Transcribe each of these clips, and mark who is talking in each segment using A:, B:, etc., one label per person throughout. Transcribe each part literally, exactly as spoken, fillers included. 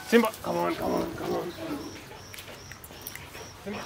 A: Simba, come on, come on, come on. Simba.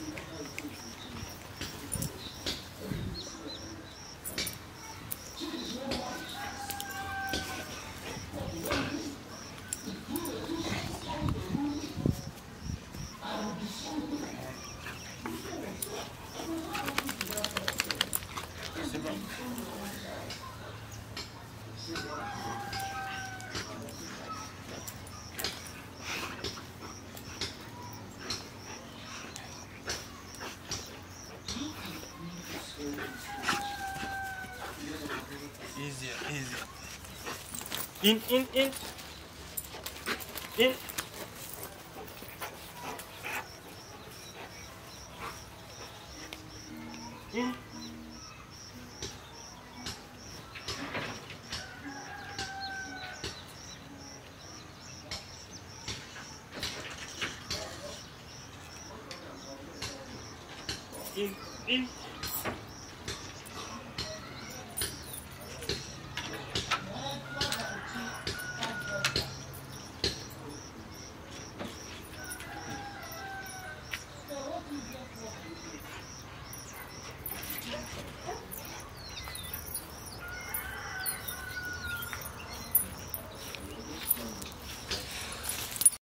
A: Easier, easier. In, in, in. In. In. In, in.